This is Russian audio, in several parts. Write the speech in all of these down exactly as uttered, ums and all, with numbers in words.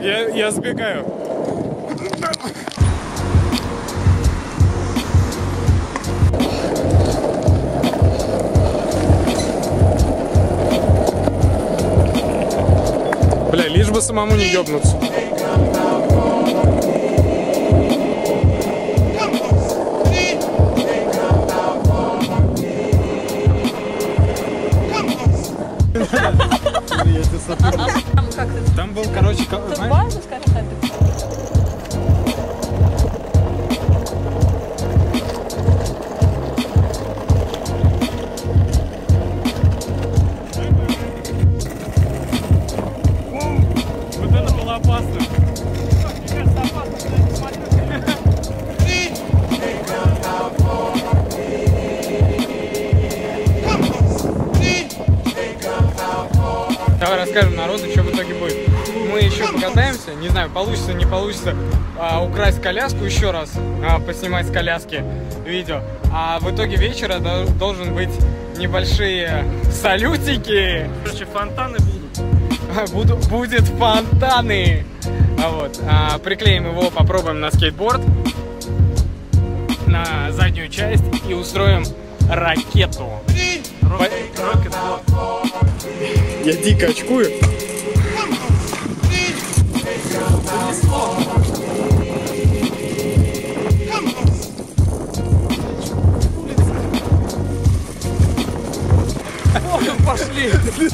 Я, я сбегаю. Бля, лишь бы самому не ёбнуться. Там был, короче, знаешь? Вот это было опасно. Мне кажется, опасно, что я не смотрю. Давай расскажем народу, что в итоге будет. Мы еще покатаемся, не знаю, получится, не получится а, украсть коляску еще раз, а, поснимать с коляски видео. А в итоге вечера до, должен быть небольшие салютики. Короче, фонтаны будут. Буду, будет фонтаны. А вот, а, приклеим его, попробуем на скейтборд, на заднюю часть и устроим ракету. Ракетборд. Я дико очкую. Пошли.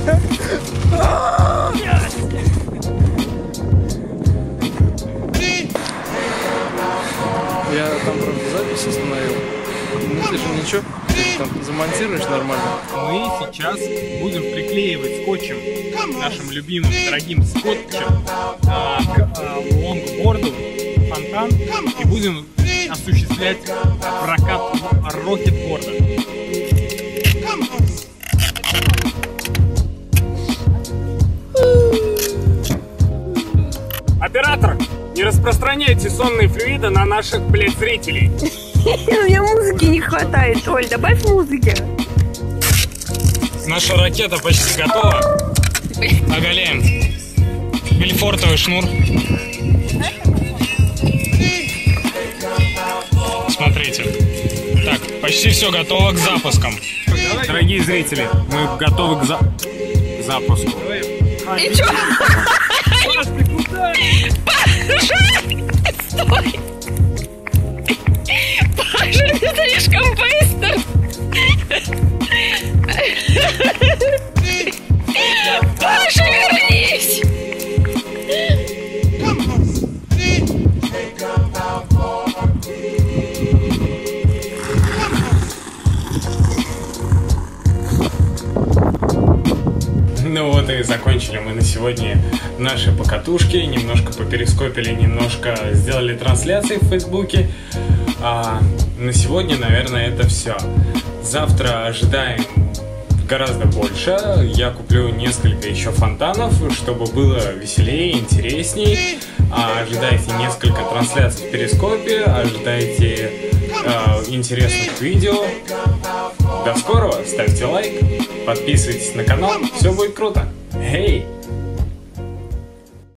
Я там, правда, запись остановил. Ну, ты же ничего, ты там замонтируешь нормально. Мы сейчас будем приклеивать скотчем, нашим любимым, дорогим скотчем, а, к а, лонгборду фонтан и будем осуществлять прокат рокетборда. Оператор, не распространяйте сонные флюиды на наших, блядь, зрителей. У меня музыки не хватает, Оль, добавь музыки. Наша ракета почти готова. Оголяем вильфортовый шнур. Смотрите. Так, почти все готово к запускам. Дорогие зрители, мы готовы к за... запуску. И чё? Паш, ты куда? Паша! Стой! Паша, ты слишком быстро! Паша, вернись! Ну вот и закончили мы на сегодня наши покатушки. Немножко поперископили, немножко сделали трансляции в Фейсбуке. А на сегодня, наверное, это все. Завтра ожидаем гораздо больше. Я куплю несколько еще фонтанов, чтобы было веселее, интересней. А ожидайте несколько трансляций в перископе. Ожидайте э, интересных видео. До скорого, ставьте лайк, подписывайтесь на канал, все будет круто. Эй!